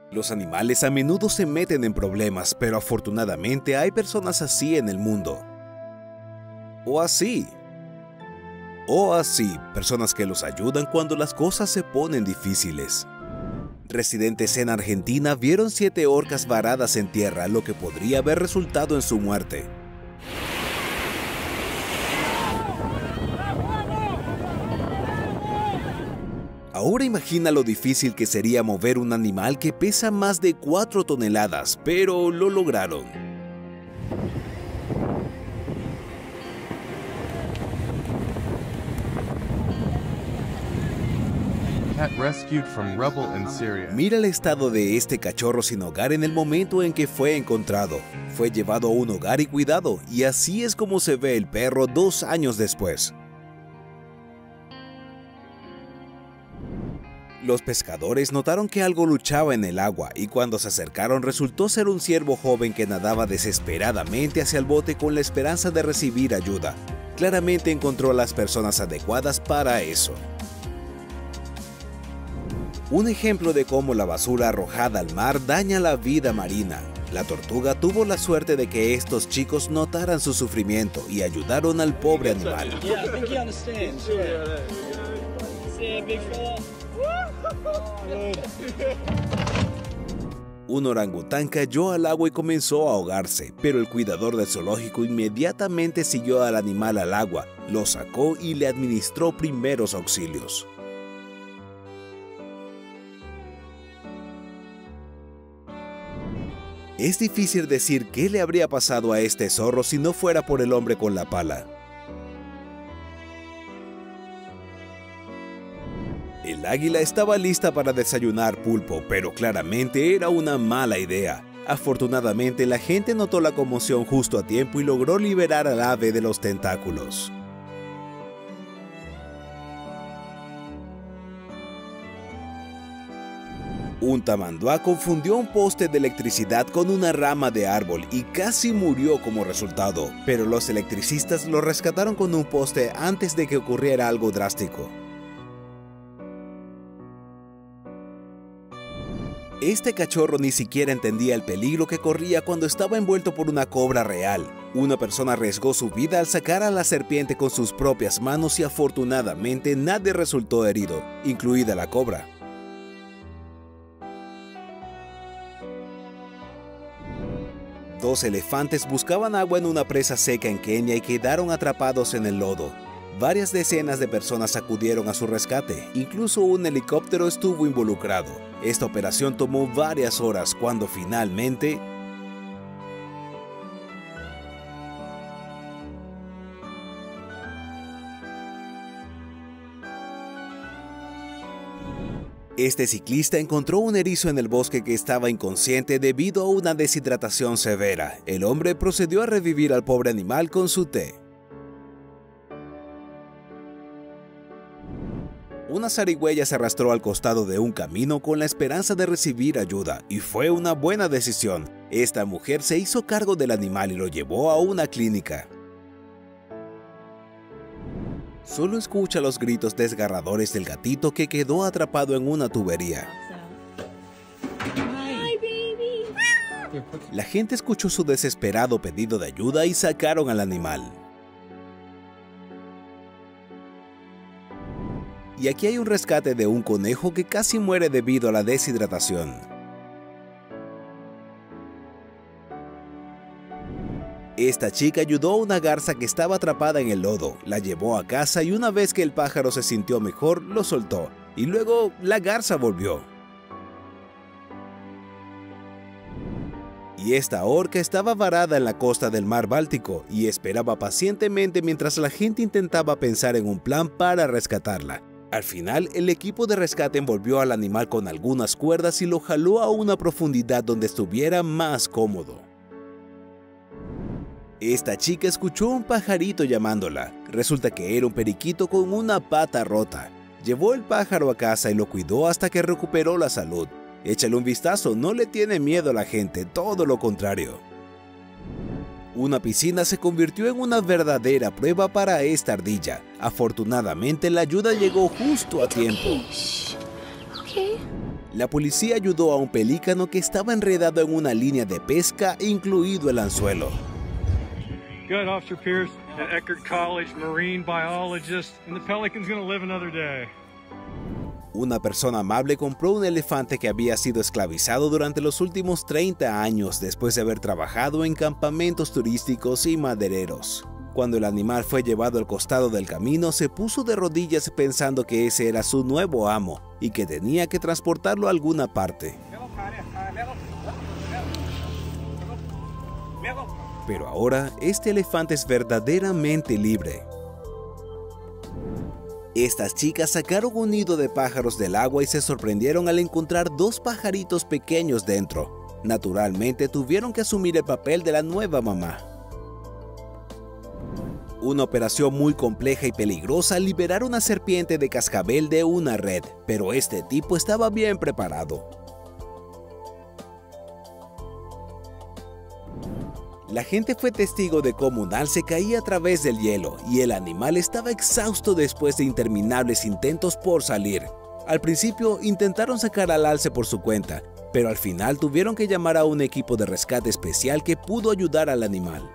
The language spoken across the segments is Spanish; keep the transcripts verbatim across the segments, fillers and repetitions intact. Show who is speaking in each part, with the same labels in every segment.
Speaker 1: Los animales a menudo se meten en problemas, pero afortunadamente hay personas así en el mundo. O así. O así, personas que los ayudan cuando las cosas se ponen difíciles. Residentes en Argentina vieron siete orcas varadas en tierra, lo que podría haber resultado en su muerte. Ahora imagina lo difícil que sería mover un animal que pesa más de cuatro toneladas, pero lo lograron. Mira el estado de este cachorro sin hogar en el momento en que fue encontrado. Fue llevado a un hogar y cuidado, y así es como se ve el perro dos años después. Los pescadores notaron que algo luchaba en el agua y cuando se acercaron resultó ser un ciervo joven que nadaba desesperadamente hacia el bote con la esperanza de recibir ayuda. Claramente encontró a las personas adecuadas para eso. Un ejemplo de cómo la basura arrojada al mar daña la vida marina. La tortuga tuvo la suerte de que estos chicos notaran su sufrimiento y ayudaron al pobre animal. Un orangután cayó al agua y comenzó a ahogarse, pero el cuidador del zoológico inmediatamente siguió al animal al agua, lo sacó y le administró primeros auxilios. Es difícil decir qué le habría pasado a este zorro si no fuera por el hombre con la pala. El águila estaba lista para desayunar pulpo, pero claramente era una mala idea. Afortunadamente, la gente notó la conmoción justo a tiempo y logró liberar al ave de los tentáculos. Un tamanduá confundió un poste de electricidad con una rama de árbol y casi murió como resultado, pero los electricistas lo rescataron con un poste antes de que ocurriera algo drástico. Este cachorro ni siquiera entendía el peligro que corría cuando estaba envuelto por una cobra real. Una persona arriesgó su vida al sacar a la serpiente con sus propias manos y afortunadamente nadie resultó herido, incluida la cobra. Dos elefantes buscaban agua en una presa seca en Kenia y quedaron atrapados en el lodo. Varias decenas de personas acudieron a su rescate, incluso un helicóptero estuvo involucrado. Esta operación tomó varias horas cuando finalmente este ciclista encontró un erizo en el bosque que estaba inconsciente debido a una deshidratación severa. El hombre procedió a revivir al pobre animal con su té. Una zarigüeya se arrastró al costado de un camino con la esperanza de recibir ayuda, y fue una buena decisión. Esta mujer se hizo cargo del animal y lo llevó a una clínica. Solo escucha los gritos desgarradores del gatito que quedó atrapado en una tubería. La gente escuchó su desesperado pedido de ayuda y sacaron al animal. Y aquí hay un rescate de un conejo que casi muere debido a la deshidratación. Esta chica ayudó a una garza que estaba atrapada en el lodo, la llevó a casa y una vez que el pájaro se sintió mejor, lo soltó. Y luego la garza volvió. Y esta orca estaba varada en la costa del mar Báltico y esperaba pacientemente mientras la gente intentaba pensar en un plan para rescatarla. Al final, el equipo de rescate envolvió al animal con algunas cuerdas y lo jaló a una profundidad donde estuviera más cómodo. Esta chica escuchó un pajarito llamándola. Resulta que era un periquito con una pata rota. Llevó el pájaro a casa y lo cuidó hasta que recuperó la salud. Échale un vistazo, no le tiene miedo a la gente, todo lo contrario. Una piscina se convirtió en una verdadera prueba para esta ardilla. Afortunadamente, la ayuda llegó justo a tiempo. La policía ayudó a un pelícano que estaba enredado en una línea de pesca, incluido el anzuelo.
Speaker 2: Good, Officer Pierce, at Eckerd College, marine biologist, and the pelican's gonna live another day.
Speaker 1: Una persona amable compró un elefante que había sido esclavizado durante los últimos treinta años después de haber trabajado en campamentos turísticos y madereros. Cuando el animal fue llevado al costado del camino, se puso de rodillas pensando que ese era su nuevo amo y que tenía que transportarlo a alguna parte. Pero ahora, este elefante es verdaderamente libre. Estas chicas sacaron un nido de pájaros del agua y se sorprendieron al encontrar dos pajaritos pequeños dentro. Naturalmente, tuvieron que asumir el papel de la nueva mamá. Una operación muy compleja y peligrosa al liberar una serpiente de cascabel de una red, pero este tipo estaba bien preparado. La gente fue testigo de cómo un alce caía a través del hielo y el animal estaba exhausto después de interminables intentos por salir. Al principio intentaron sacar al alce por su cuenta, pero al final tuvieron que llamar a un equipo de rescate especial que pudo ayudar al animal.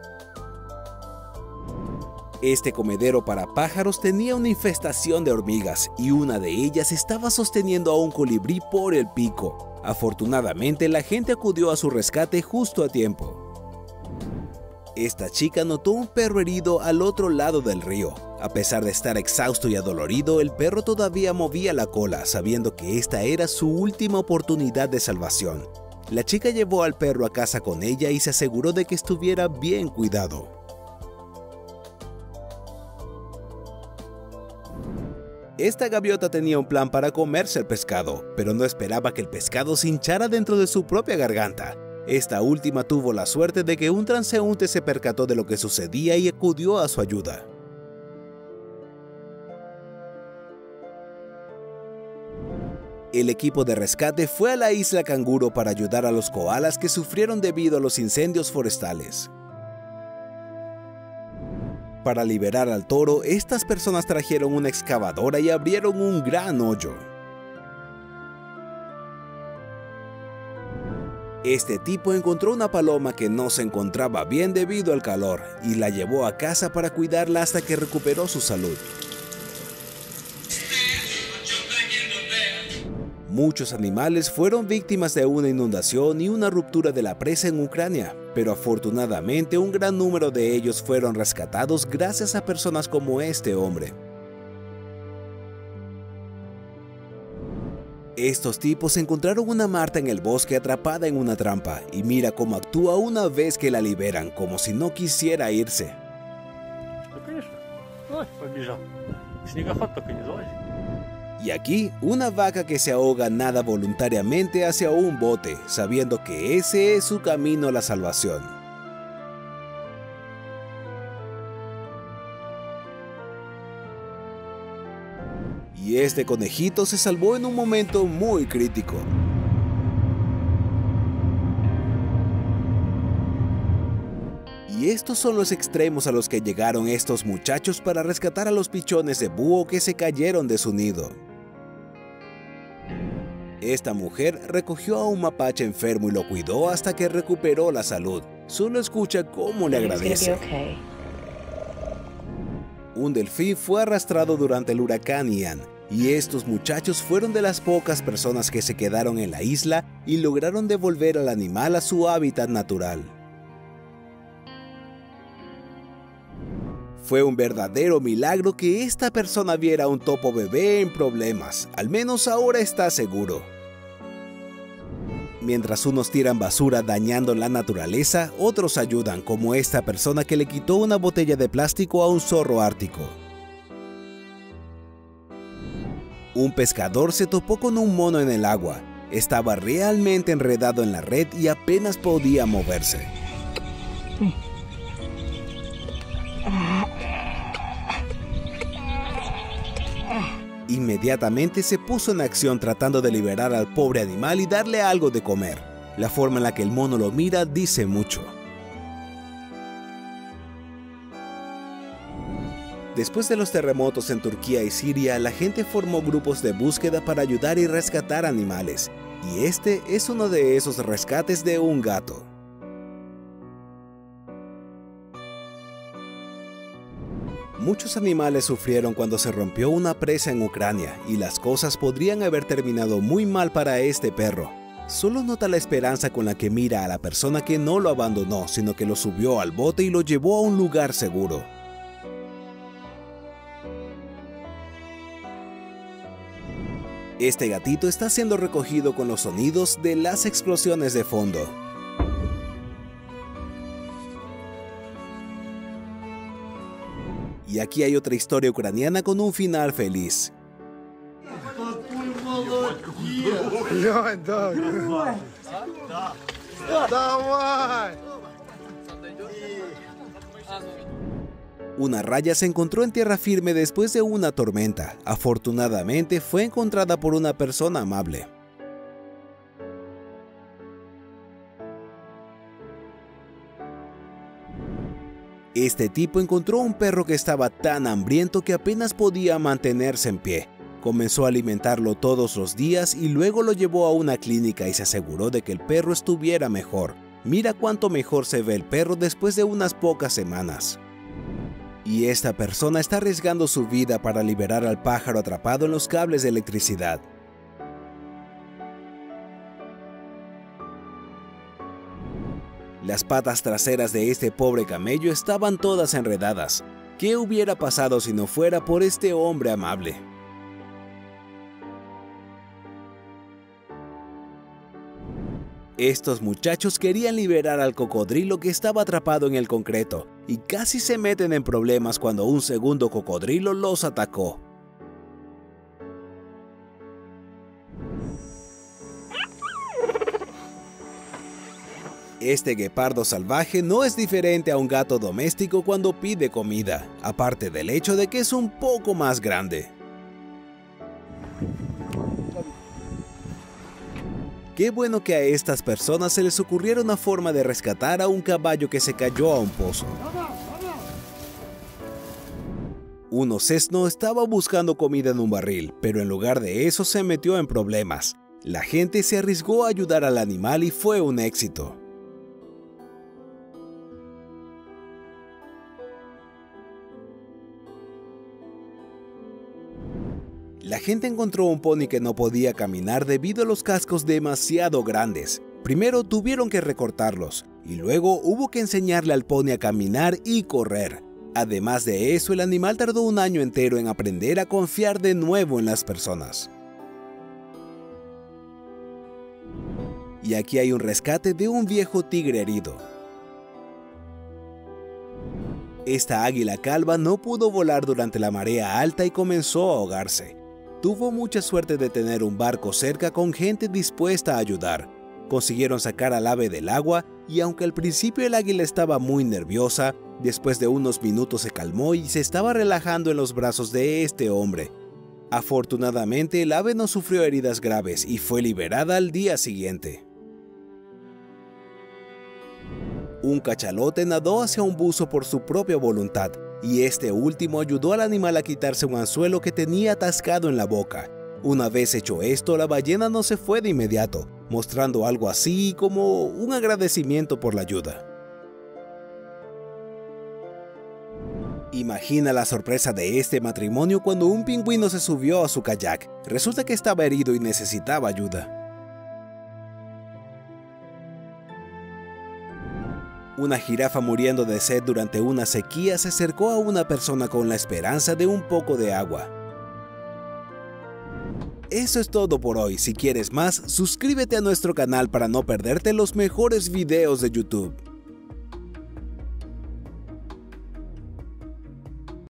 Speaker 1: Este comedero para pájaros tenía una infestación de hormigas y una de ellas estaba sosteniendo a un colibrí por el pico. Afortunadamente, la gente acudió a su rescate justo a tiempo. Esta chica notó un perro herido al otro lado del río. A pesar de estar exhausto y adolorido, el perro todavía movía la cola, sabiendo que esta era su última oportunidad de salvación. La chica llevó al perro a casa con ella y se aseguró de que estuviera bien cuidado. Esta gaviota tenía un plan para comerse el pescado, pero no esperaba que el pescado se hinchara dentro de su propia garganta. Esta última tuvo la suerte de que un transeúnte se percató de lo que sucedía y acudió a su ayuda. El equipo de rescate fue a la isla Canguro para ayudar a los koalas que sufrieron debido a los incendios forestales. Para liberar al toro, estas personas trajeron una excavadora y abrieron un gran hoyo. Este tipo encontró una paloma que no se encontraba bien debido al calor y la llevó a casa para cuidarla hasta que recuperó su salud. Muchos animales fueron víctimas de una inundación y una ruptura de la presa en Ucrania, pero afortunadamente un gran número de ellos fueron rescatados gracias a personas como este hombre. Estos tipos encontraron una marta en el bosque atrapada en una trampa y mira cómo actúa una vez que la liberan, como si no quisiera irse. Y aquí, una vaca que se ahoga nada voluntariamente hacia un bote, sabiendo que ese es su camino a la salvación. Y este conejito se salvó en un momento muy crítico. Y estos son los extremos a los que llegaron estos muchachos para rescatar a los pichones de búho que se cayeron de su nido. Esta mujer recogió a un mapache enfermo y lo cuidó hasta que recuperó la salud. Solo escucha cómo le agradece. Un delfín fue arrastrado durante el huracán Ian, y estos muchachos fueron de las pocas personas que se quedaron en la isla y lograron devolver al animal a su hábitat natural. Fue un verdadero milagro que esta persona viera a un topo bebé en problemas, al menos ahora está seguro. Mientras unos tiran basura dañando la naturaleza, otros ayudan, como esta persona que le quitó una botella de plástico a un zorro ártico. Un pescador se topó con un mono en el agua. Estaba realmente enredado en la red y apenas podía moverse. Inmediatamente se puso en acción tratando de liberar al pobre animal y darle algo de comer. La forma en la que el mono lo mira dice mucho. Después de los terremotos en Turquía y Siria, la gente formó grupos de búsqueda para ayudar y rescatar animales. Y este es uno de esos rescates de un gato. Muchos animales sufrieron cuando se rompió una presa en Ucrania y las cosas podrían haber terminado muy mal para este perro. Solo nota la esperanza con la que mira a la persona que no lo abandonó, sino que lo subió al bote y lo llevó a un lugar seguro. Este gatito está siendo recogido con los sonidos de las explosiones de fondo. Y aquí hay otra historia ucraniana con un final feliz. Una raya se encontró en tierra firme después de una tormenta. Afortunadamente fue encontrada por una persona amable. Este tipo encontró un perro que estaba tan hambriento que apenas podía mantenerse en pie. Comenzó a alimentarlo todos los días y luego lo llevó a una clínica y se aseguró de que el perro estuviera mejor. Mira cuánto mejor se ve el perro después de unas pocas semanas. Y esta persona está arriesgando su vida para liberar al pájaro atrapado en los cables de electricidad. Las patas traseras de este pobre camello estaban todas enredadas. ¿Qué hubiera pasado si no fuera por este hombre amable? Estos muchachos querían liberar al cocodrilo que estaba atrapado en el concreto y casi se meten en problemas cuando un segundo cocodrilo los atacó. Este guepardo salvaje no es diferente a un gato doméstico cuando pide comida, aparte del hecho de que es un poco más grande. Qué bueno que a estas personas se les ocurriera una forma de rescatar a un caballo que se cayó a un pozo. Un osesno estaba buscando comida en un barril, pero en lugar de eso se metió en problemas. La gente se arriesgó a ayudar al animal y fue un éxito. La gente encontró un pony que no podía caminar debido a los cascos demasiado grandes. Primero tuvieron que recortarlos y luego hubo que enseñarle al pony a caminar y correr. Además de eso, el animal tardó un año entero en aprender a confiar de nuevo en las personas. Y aquí hay un rescate de un viejo tigre herido. Esta águila calva no pudo volar durante la marea alta y comenzó a ahogarse. Tuvo mucha suerte de tener un barco cerca con gente dispuesta a ayudar. Consiguieron sacar al ave del agua y aunque al principio el águila estaba muy nerviosa, después de unos minutos se calmó y se estaba relajando en los brazos de este hombre. Afortunadamente el ave no sufrió heridas graves y fue liberada al día siguiente. Un cachalote nadó hacia un buzo por su propia voluntad, y este último ayudó al animal a quitarse un anzuelo que tenía atascado en la boca. Una vez hecho esto, la ballena no se fue de inmediato, mostrando algo así como un agradecimiento por la ayuda. Imagina la sorpresa de este matrimonio cuando un pingüino se subió a su kayak. Resulta que estaba herido y necesitaba ayuda. Una jirafa muriendo de sed durante una sequía se acercó a una persona con la esperanza de un poco de agua. Eso es todo por hoy. Si quieres más, suscríbete a nuestro canal para no perderte los mejores videos de YouTube.